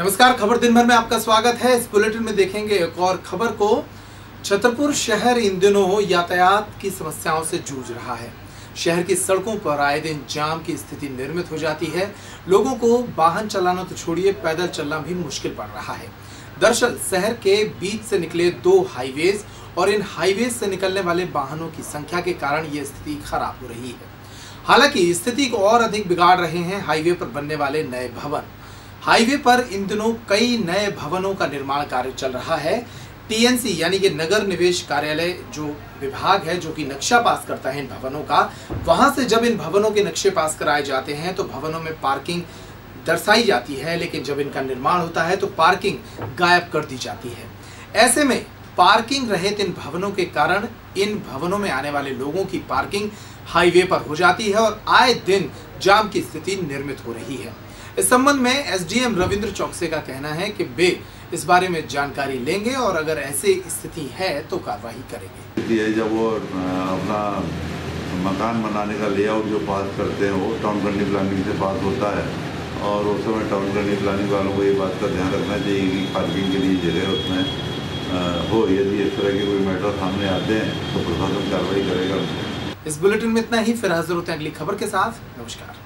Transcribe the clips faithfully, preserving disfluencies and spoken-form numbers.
नमस्कार, खबर दिन भर में आपका स्वागत है। इस बुलेटिन में देखेंगे एक और खबर को। छतरपुर शहर इन दिनों यातायात की समस्याओं से जूझ रहा है। शहर की सड़कों पर आए दिन जाम की स्थिति निर्मित हो जाती है। लोगों को वाहन चलाना तो छोड़िए, पैदल चलना भी मुश्किल पड़ रहा है। दरअसल शहर के बीच से निकले दो हाईवेज और इन हाईवेज से निकलने वाले वाहनों की संख्या के कारण ये स्थिति खराब हो रही है। हालांकि स्थिति को और अधिक बिगाड़ रहे हैं हाईवे पर बनने वाले नए भवन। हाईवे पर इन दिनों कई नए भवनों का निर्माण कार्य चल रहा है। टीएनसी यानी कि नगर निवेश कार्यालय जो विभाग है जो कि नक्शा पास करता है इन भवनों का, वहां से जब इन भवनों के नक्शे पास कराए जाते हैं तो भवनों में पार्किंग दर्शाई जाती है, लेकिन जब इनका निर्माण होता है तो पार्किंग गायब कर दी जाती है। ऐसे में पार्किंग रहित इन भवनों के कारण इन भवनों में आने वाले लोगों की पार्किंग हाईवे पर हो जाती है और आए दिन जाम की स्थिति निर्मित हो रही है। इस संबंध में एसडीएम रविंद्र चौकसे का कहना है कि वे इस बारे में जानकारी लेंगे और अगर ऐसी स्थिति है तो कार्रवाई करेंगे। जब वो अपना मकान बनाने का लेआउट जो पास करते हैं वो टाउन प्लानिंग प्लानिंग से पास होता है और उस समय टाउन प्लानिंग प्लानिंग वालों को ये बात का ध्यान रखना चाहिए कि पार्किंग के लिए जगह उसमें हो। यदि इस तरह के कोई मैटर सामने आते हैं तो प्रशासन कार्रवाई करेगा। इस बुलेटिन में इतना ही। फिर हाजिर होते हैं अगली खबर के साथ। नमस्कार।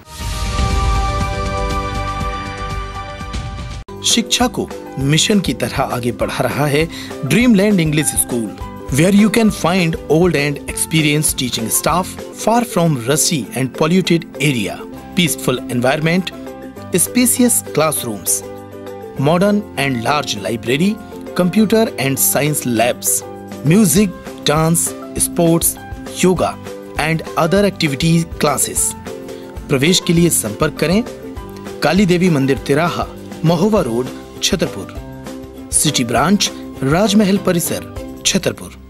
शिक्षा को मिशन की तरह आगे बढ़ा रहा है Dreamland English school, where you can find old and experienced teaching staff far from rusty and polluted area, peaceful environment, spacious classrooms, modern and large library, computer and science labs, music, dance, sports, yoga and other activities classes. प्रवेश के लिए संपर्क करें काली देवी मंदिर तिराहा, Mahoba road, Chhatarpur. City branch, Rajmahal परिसर, छतरपुर।